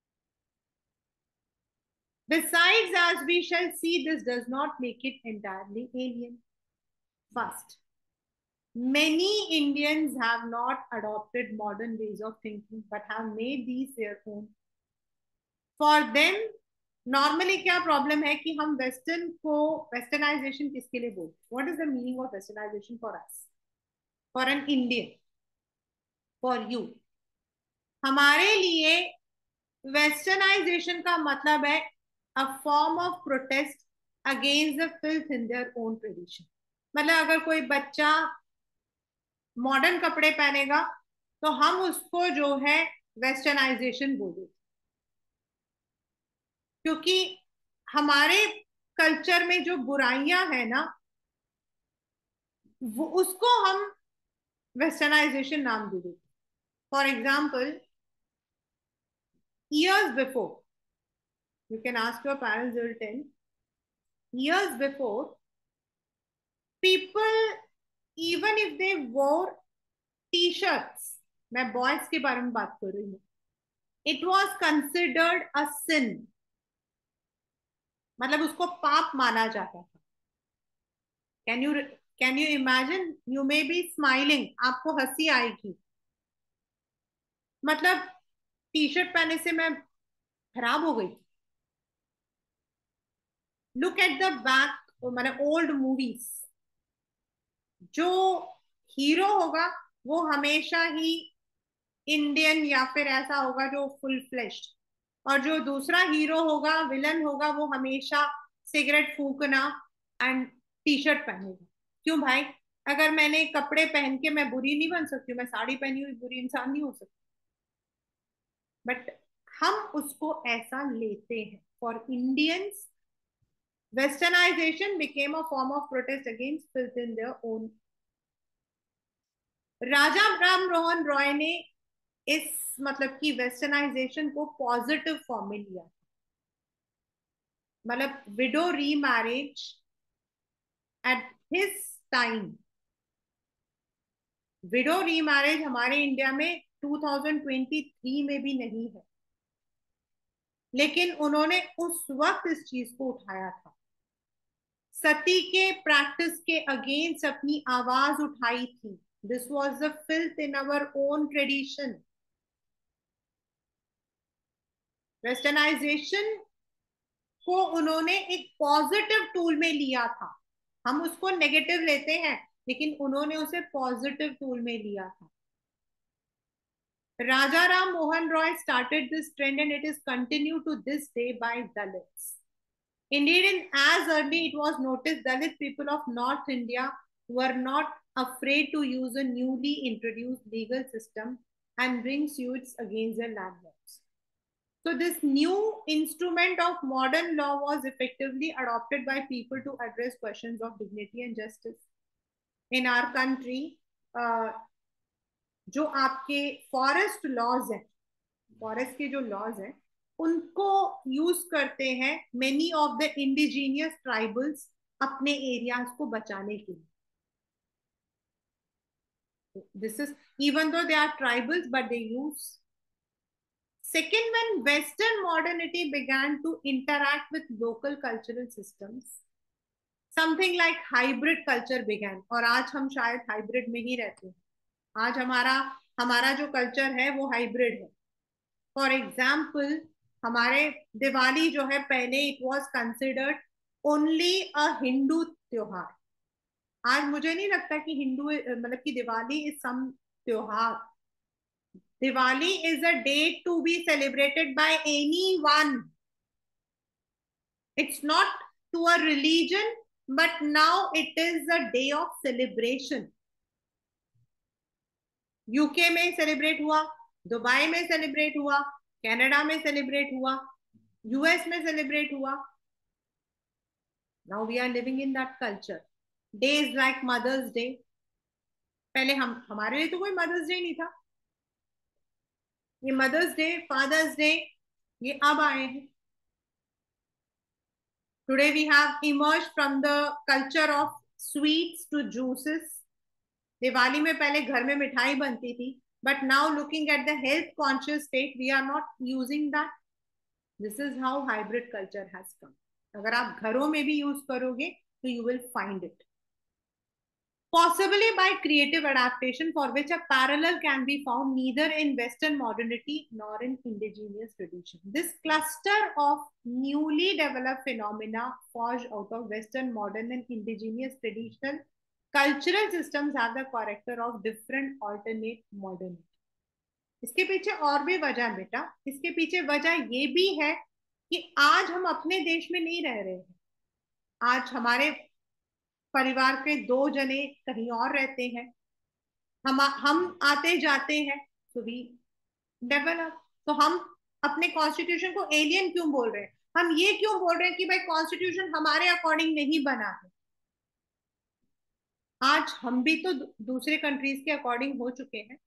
Besides, as we shall see, this does not make it entirely alien. First, many Indians have not adopted modern ways of thinking, but have made these their own. For them, normally क्या problem है कि हम western को, westernisation किसके लिए बोलते हैं? What is the meaning of westernization for us, for an Indian, for you? हमारे लिए वेस्टर्नाइजेशन का मतलब है a form of protest against the filth in their own tradition. मतलब अगर कोई बच्चा मॉडर्न कपड़े पहनेगा तो हम उसको जो है वेस्टर्नाइजेशन बोलेंगे, क्योंकि हमारे कल्चर में जो बुराइयां है ना, वो उसको हम वेस्टर्नाइजेशन नाम दे देते. For example, years before, you can ask your parents, they will tell, years before, people, even if they wore t-shirts, मैं बॉयज के बारे में बात कर रही हूँ, it was considered a sin. मतलब उसको पाप माना जाता था. Can you imagine? You may be smiling, आपको हंसी आएगी. मतलब टी शर्ट पहने से मैं खराब हो गई? लुक एट द बैक, मैंने ओल्ड मूवीज, जो हीरो होगा वो हमेशा ही इंडियन या फिर ऐसा होगा जो फुल फ्लेश्ड, और जो दूसरा हीरो होगा, विलन होगा, वो हमेशा सिगरेट फूकना एंड टी शर्ट पहनेगा। क्यों भाई? अगर मैंने कपड़े पहन के मैं बुरी नहीं बन सकती हूँ? मैं साड़ी पहनी हुई बुरी इंसान नहीं हो सकती? बट हम उसको ऐसा लेते हैं। For Indians, westernization became a form of protest against filth in their own. Raja Ram Mohan Roy ने इस मतलब कि वेस्टर्नाइजेशन को पॉजिटिव फॉर्म में लिया। मतलब widow remarriage at his time, widow remarriage हमारे इंडिया में 2023 में भी नहीं है, लेकिन उन्होंने उस वक्त इस चीज को उठाया था। सती के प्रैक्टिस के अगेंस्ट अपनी आवाज उठाई थी। This was the filth in our own tradition. Westernization को उन्होंने एक पॉजिटिव टूल में लिया था। हम उसको नेगेटिव लेते हैं, लेकिन उन्होंने उसे पॉजिटिव टूल में लिया था। Raja Ram Mohan Roy started this trend and it is continued to this day by Dalits. Indeed, in as early it was noticed Dalit people of North India were not afraid to use a newly introduced legal system and bring suits against their landlords. So this new instrument of modern law was effectively adopted by people to address questions of dignity and justice. In our country, जो आपके forest laws हैं, forest के जो laws हैं, उनको use करते हैं many of the indigenous tribals अपने एरियाज को बचाने के लिए। This is even though they are tribals but they use. Second, when Western modernity began to interact with local cultural systems, something like hybrid culture began. और आज हम शायद हाइब्रिड में ही रहते हैं। आज हमारा हमारा जो कल्चर है वो हाइब्रिड है। फॉर एग्जाम्पल, हमारे दिवाली जो है, पहले it was considered only a Hindu त्योहार। आज मुझे नहीं लगता कि हिंदू मतलब कि दिवाली इज सम त्योहार। Diwali is a day to be celebrated by anyone. It's not to a religion, but now it is a day of celebration. UK में सेलिब्रेट हुआ, दुबई में सेलिब्रेट हुआ, कनाडा में सेलिब्रेट हुआ, यूएस में सेलिब्रेट हुआ। Now we are living in that culture. Days like mother's day, पहले हम हमारे लिए तो कोई मदर्स डे नहीं था। ये मदर्स डे, फादर्स डे, ये अब आए हैं। Today we have emerge from the culture of sweets to juices. Diwali में पहले घर में मिठाई बनती थी, but now looking at the health conscious state we are not using that. This is how hybrid culture has come. अगर आप घरों में भी यूज करोगे तो you will find it. Possibly by creative adaptation for which a parallel can be found neither in Western modernity nor in indigenous tradition. This cluster of newly developed phenomena forged out of Western modern and indigenous traditional cultural systems have the character of different alternate modernity. इसके पीछे और भी वजह बेटा। इसके पीछे वजह ये भी है कि आज हम अपने देश में नहीं रह रहे हैं। आज हमारे परिवार के दो जने कहीं और रहते हैं। हम आते जाते हैं, तो वी डेवलप। तो हम अपने कॉन्स्टिट्यूशन को एलियन क्यों बोल रहे हैं? हम ये क्यों बोल रहे हैं कि भाई कॉन्स्टिट्यूशन हमारे अकॉर्डिंग नहीं बना है? आज हम भी तो दूसरे कंट्रीज के अकॉर्डिंग हो चुके हैं।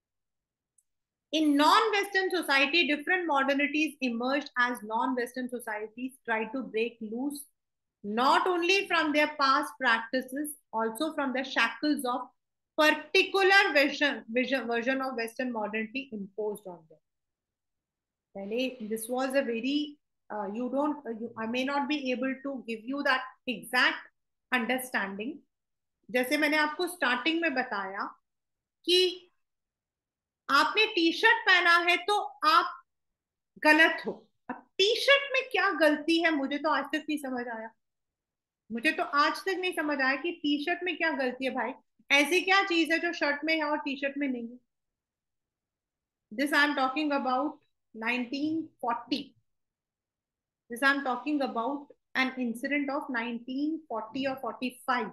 In non-Western society, different modernities emerged as non-Western societies tried to break loose not only from their past practices, also from the shackles of particular version of Western modernity imposed on them. This was a very I may not be able to give you that exact understanding. जैसे मैंने आपको starting में बताया कि आपने T shirt पहना है तो आप गलत हो। अब टी शर्ट में क्या गलती है, मुझे तो आज तक नहीं समझ आया। मुझे तो आज तक नहीं समझ आया कि टी शर्ट में क्या गलती है भाई। ऐसी क्या चीज है जो शर्ट में है और टी शर्ट में नहीं है। This I am talking about 1940। This I am talking about an incident of 1940 और 45।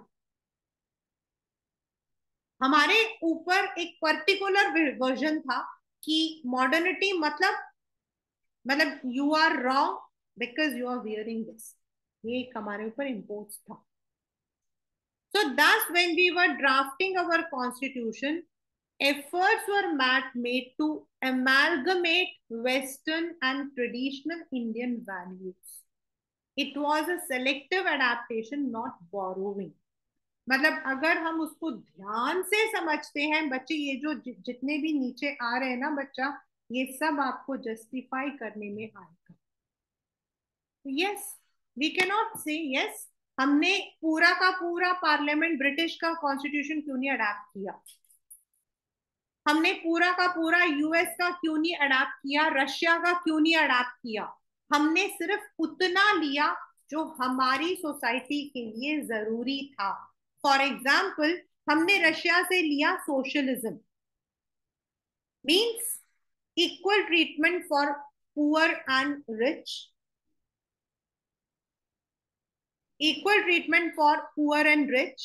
हमारे ऊपर एक पर्टिकुलर वर्जन था कि मॉडर्निटी मतलब you are wrong because you are wearing this. ये एक हमारे ऊपर इम्पोज था। So thus, when we were drafting our constitution, efforts were made to amalgamate Western and traditional Indian values. It was a selective adaptation, not borrowing. मतलब अगर हम उसको ध्यान से समझते हैं बच्चे, ये जो जितने भी नीचे आ रहे हैं ना बच्चा, ये सब आपको जस्टिफाई करने में आएगा। Yes, we can not say yes हमने पूरा का पूरा पार्लियामेंट ब्रिटिश का कॉन्स्टिट्यूशन क्यों नहीं अडैप्ट किया, हमने पूरा का पूरा यूएस का क्यों नहीं अडैप्ट किया, रशिया का क्यों नहीं अडैप्ट किया। हमने सिर्फ उतना लिया जो हमारी सोसाइटी के लिए जरूरी था। फॉर एग्जाम्पल, हमने रशिया से लिया socialism, means equal treatment for poor and rich, equal treatment for poor and rich.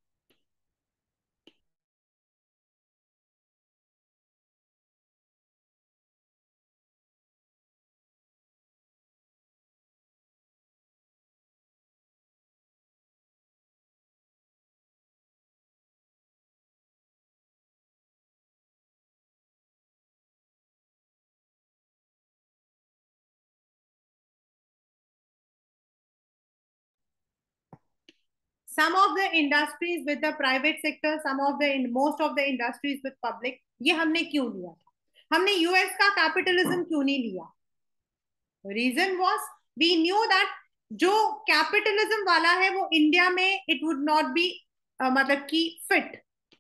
Some of the industries with the private sector, some of the most of the industries with public, ये हमने क्यों लिया था। हमने US का capitalism क्यों नहीं लिया। Reason was we knew that जो कैपिटलिज्म वाला है वो इंडिया में इट वुड नॉट बी मतलब कि फिट।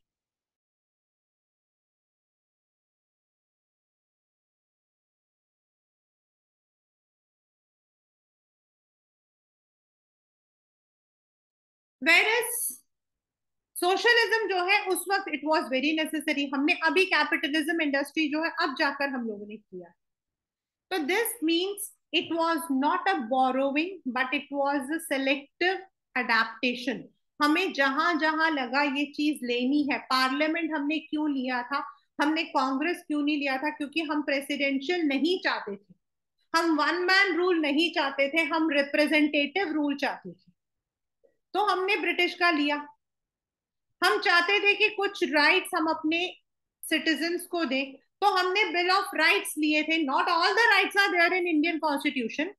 वेर इज सोशलिज्म जो है उस वक्त इट वॉज वेरी नेसेसरी, हमने अभी कैपिटलिज्म इंडस्ट्री जो है अब जाकर हम लोगों ने किया। So this means it was not a borrowing, but it was a selective adaptation. हमें जहां जहां लगा ये चीज लेनी है, पार्लियामेंट हमने क्यों लिया था, हमने कांग्रेस क्यों नहीं लिया था, क्योंकि हम प्रेसिडेंशियल नहीं चाहते थे, हम वन मैन रूल नहीं चाहते थे, हम रिप्रेजेंटेटिव रूल चाहते थे। तो हमने ब्रिटिश का लिया। हम चाहते थे कि कुछ राइट्स हम अपने सिटीजन्स को दें, तो हमने बिल ऑफ राइट्स लिए थे। Not all the rights are there in Indian constitution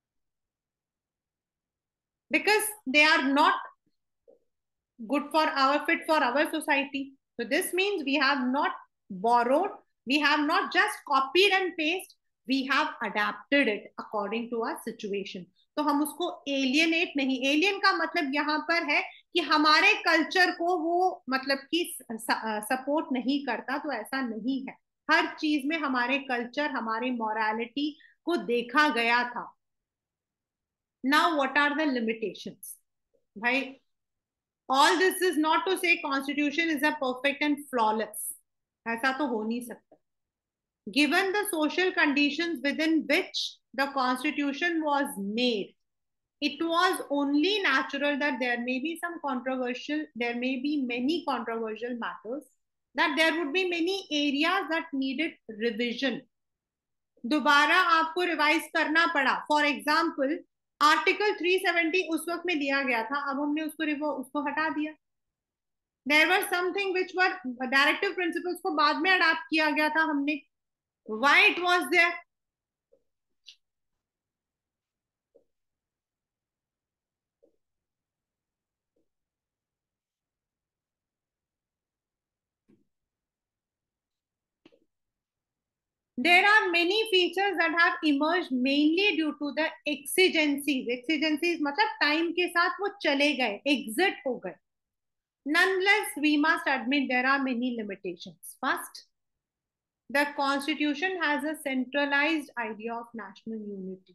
because they are not good for our fit for our society. So this means we have not borrowed, we have not just copied and paste, we have adapted it according to our situation. तो हम उसको alienate नहीं, alien का मतलब यहाँ पर है कि हमारे कल्चर को वो मतलब कि सपोर्ट नहीं करता, तो ऐसा नहीं है। हर चीज में हमारे कल्चर, हमारे मोरालिटी को देखा गया था। Now what are the limitations भाई। All this is not to say constitution is a perfect and flawless, ऐसा तो हो नहीं सकता। Given the social conditions within which the constitution was made, it was only natural that there may be some controversial, there may be many controversial matters, that there would be many areas that needed revision, दोबारा आपको revise करना पड़ा। For example, article 370 उस वक्त में दिया गया था, अब हमने उसको हटा दिया। There were something which were directive principles को बाद में अडॉप्ट किया गया था हमने। Why it was there. There are many features that have emerged mainly due to the exigencies. Exigencies मतलब टाइम के साथ वो चले गए, एग्जिट हो गए। Nonetheless, we must admit there are many limitations. First, The constitution has a centralized idea of national unity.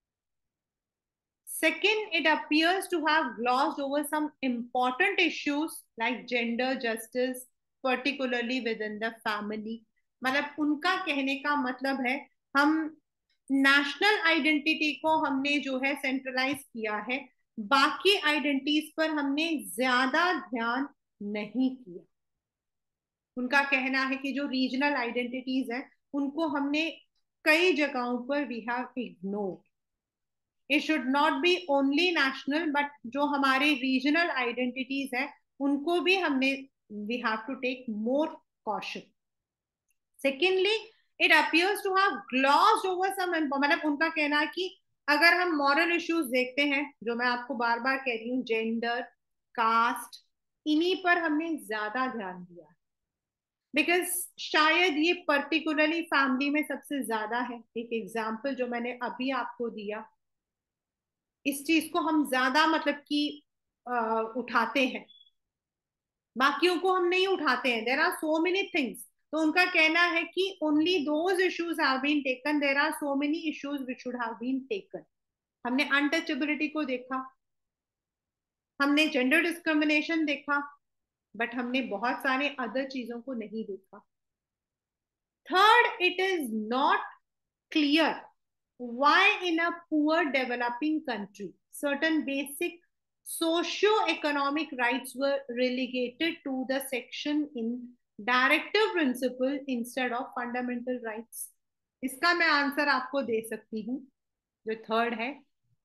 Second, it appears to have glossed over some important issues like gender justice, particularly within the family. मतलब उनका कहने का मतलब है, हम national identity को हमने जो है सेंट्रलाइज किया है, बाकी आइडेंटिटीज पर हमने ज्यादा ध्यान नहीं किया। उनका कहना है कि जो रीजनल आइडेंटिटीज हैं उनको हमने कई जगहों पर we have ignored. It should not be only national, but जो हमारे रीजनल आइडेंटिटीज हैं उनको भी हमने we have to take more caution. Secondly, it appears to have glossed over some, मतलब उनका कहना है कि अगर हम मॉरल इश्यूज देखते हैं, जो मैं आपको बार बार कह रही हूँ, जेंडर, कास्ट, इन्हीं पर हमने ज्यादा ध्यान दिया, बिकॉज शायद ये पर्टिकुलरली फैमिली में सबसे ज्यादा है। एक एग्जाम्पल जो मैंने अभी आपको दिया, इस चीज को हम ज्यादा मतलब कि उठाते हैं, बाकियों को हम नहीं उठाते हैं। There are so many things. तो उनका कहना है कि only those issues have been taken, there are so many issues which should have been taken. हमने अनटचेबिलिटी को देखा, हमने जेंडर डिस्क्रिमिनेशन देखा, बट हमने बहुत सारे अदर चीजों को नहीं देखा। Third, it is not clear why in a poor developing country certain basic socio-economic rights were relegated to the section in directive principle instead of fundamental rights. इसका मैं आंसर आपको दे सकती हूँ, जो थर्ड है।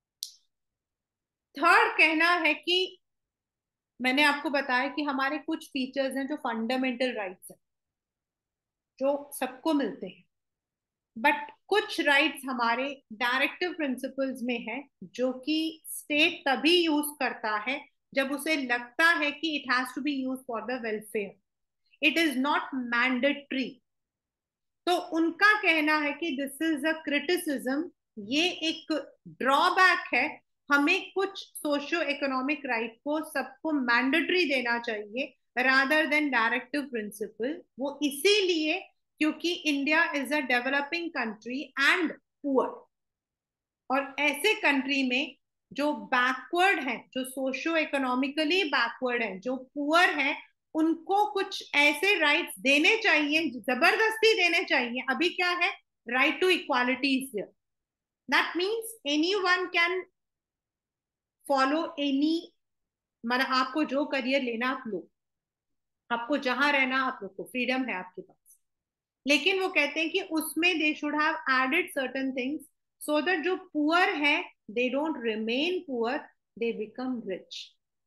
थर्ड कहना है कि मैंने आपको बताया कि हमारे कुछ फीचर्स हैं जो फंडामेंटल राइट्स हैं, जो सबको मिलते हैं, बट कुछ राइट्स हमारे डायरेक्टिव प्रिंसिपल्स में है, जो कि स्टेट तभी यूज करता है जब उसे लगता है कि it has to be use for the welfare, it is not mandatory. तो उनका कहना है कि दिस इज अ क्रिटिसिज्म, ये एक ड्रॉबैक है। हमें कुछ सोशियो इकोनॉमिक राइट को सबको मैंडेटरी देना चाहिए रादर देन डायरेक्टिव प्रिंसिपल। वो इसीलिए क्योंकि India is a developing country and poor, और ऐसे कंट्री में जो बैकवर्ड है, जो सोशियो इकोनॉमिकली बैकवर्ड है, जो पुअर है, उनको कुछ ऐसे राइट्स देने चाहिए, जबरदस्ती देने चाहिए। अभी क्या है, right to equality is there, that means any one can follow any, मतलब आपको जो करियर लेना आप लो, आपको जहां रहना आप लोग को फ्रीडम है आपके पास। लेकिन वो कहते हैं कि उसमें they should have added certain things so that जो पुअर है they don't remain poor, they become rich.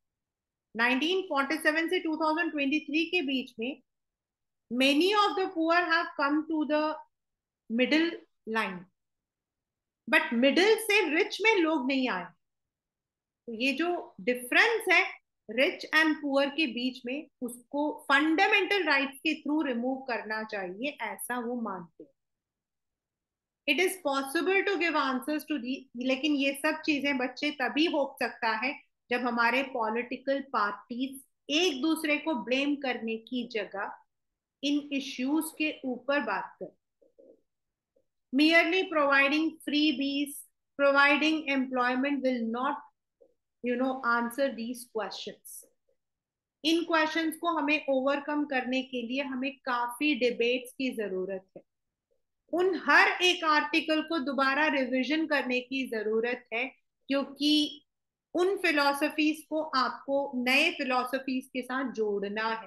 1947 से 2023 के बीच में many of the poor have come to the middle line, but middle से रिच में लोग नहीं आए। तो ये जो डिफरेंस है रिच एंड पुअर के बीच में, उसको फंडामेंटल राइट्स के थ्रू रिमूव करना चाहिए, ऐसा वो मानते हैं। It is possible to give answers to the, लेकिन ये सब चीजें बच्चे तभी हो सकता है जब हमारे पॉलिटिकल पार्टीज एक दूसरे को ब्लेम करने की जगह इन इश्यूज के ऊपर बात करें। merely providing freebies, providing employment will not answer these questions. इन क्वेश्चंस को हमें ओवरकम करने के लिए हमें काफी डिबेट्स की जरूरत है। उन हर एक आर्टिकल को दोबारा रिवीजन करने की जरूरत है, क्योंकि उन फिलॉसफीज को आपको नए फिलॉसफीज के साथ जोड़ना है।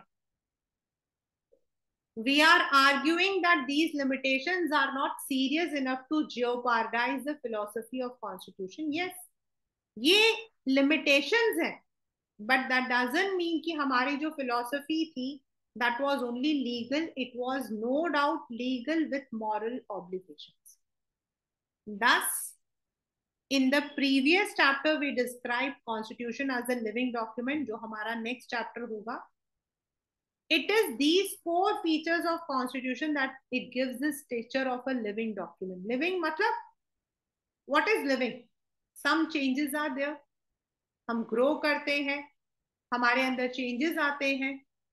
We are arguing that these limitations are not serious enough to jeopardize the philosophy of constitution. Yes, ये limitations हैं, but that doesn't mean कि हमारी जो philosophy थी that was only legal. It was no doubt legal with moral obligations. Thus, in the previous chapter we described constitution as a living document, जो हमारा next chapter होगा. It is these four features of constitution that it gives the stature of a living document. Living मतलब what is living? Some changes are there. हम grow करते हैं, हमारे अंदर changes आते हैं,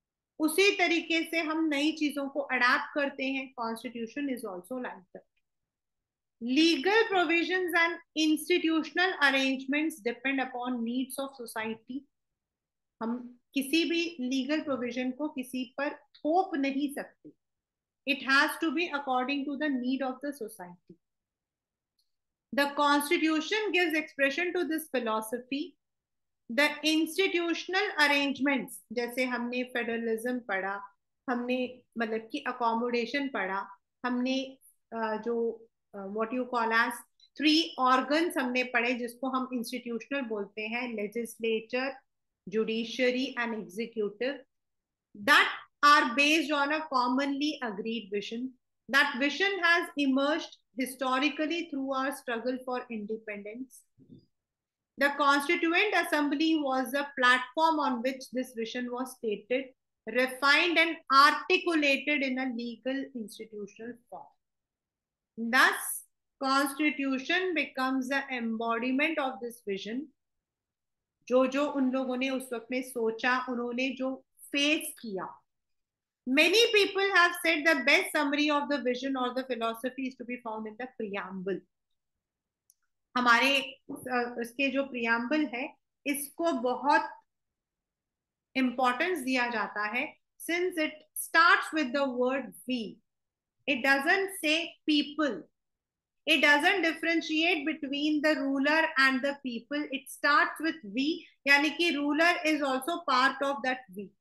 उसी तरीके से हम नई चीजों को अडेप्ट करते हैं. Constitution is also like that. Legal provisions and institutional arrangements depend upon needs of society. हम किसी भी लीगल प्रोविजन को किसी पर थोप नहीं सकते. It has to be according to the need of the society. The constitution gives expression to this philosophy. The institutional arrangements, जैसे हमने फेडरलिज्म पढ़ा, हमने मतलब कि अकोमोडेशन पढ़ा, हमने जो what you call as 3 organs हमने पढ़े जिसको हम इंस्टीट्यूशनल बोलते हैं, legislature, judiciary and executive, that are based on a commonly agreed vision. That vision has emerged historically through our struggle for independence. The Constituent Assembly was the platform on which this vision was stated, refined, and articulated in a legal institutional form. Thus, Constitution becomes the embodiment of this vision. जो उन लोगों ने उस वक्त में सोचा, उन्होंने जो फेस किया. Many people have said the best summary of the vision or the philosophy is to be found in the preamble. हमारे इसके जो preamble है, इसको बहुत importance दिया जाता है, since it starts with the word we. It doesn't say people. It doesn't differentiate between the ruler and the people. It starts with we, यानी कि ruler is also part of that we.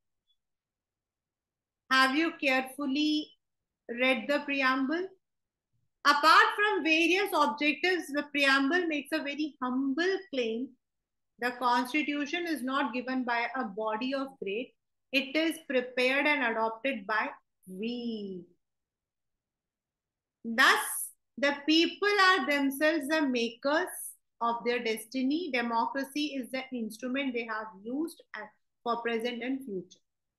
Have you carefully read the preamble? Apart from various objectives, the preamble makes a very humble claim. The Constitution is not given by a body of great. It is prepared and adopted by we. Thus, the people are themselves the makers of their destiny. Democracy is the instrument they have used for present and future.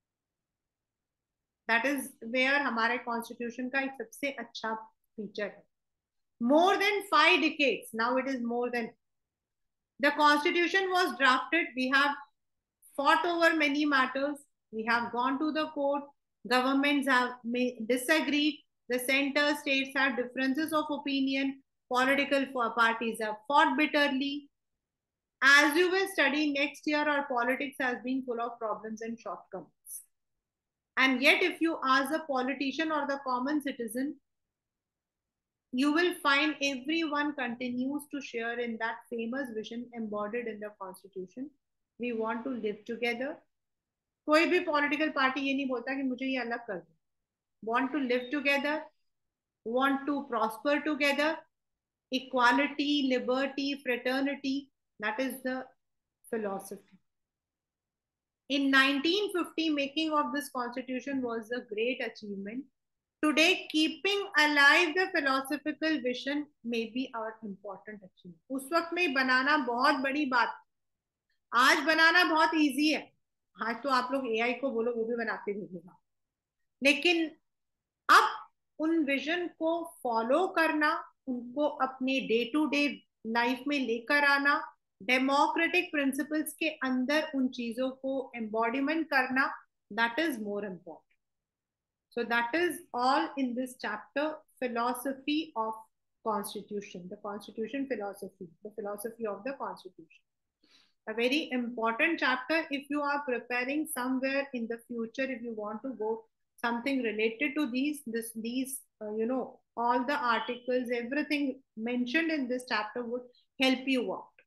That is where हमारे Constitution का एक सबसे अच्छा feature है. More than 5 decades, now it is more than. The Constitution was drafted. We have fought over many matters. We have gone to the court. Governments have disagreed. The center states have differences of opinion. Political parties have fought bitterly. As you will study next year, our politics has been full of problems and shortcomings. And yet, if you ask the politician or the common citizen, you will find everyone continues to share in that famous vision embodied in the Constitution. We want to live together. कोई भी political party ये नहीं बोलता कि मुझे ये अलग कर दो. Want to live together, want to prosper together, equality, liberty, fraternity. That is the philosophy. In 1950, making of this Constitution was a great achievement. Today, keeping alive the philosophical vision may be our important achievement. उस वक्त में बनाना बहुत बड़ी बात. आज बनाना बहुत easy है. आज तो आप लोग एआई को बोलो वो भी बनाते भेजेगा. लेकिन अब उन विजन को फॉलो करना, उनको अपने डे टू डे लाइफ में लेकर आना, डेमोक्रेटिक प्रिंसिपल्स के अंदर उन चीजों को एम्बॉडीमेंट करना, that is more important. So that is all in this chapter, philosophy of Constitution, the Constitution philosophy, the philosophy of the Constitution. A very important chapter if you are preparing somewhere in the future, if you want to go something related to these, all the articles, everything mentioned in this chapter would help you out.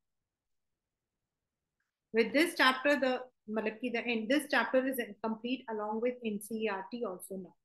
With this chapter, this chapter is complete along with NCERT also now.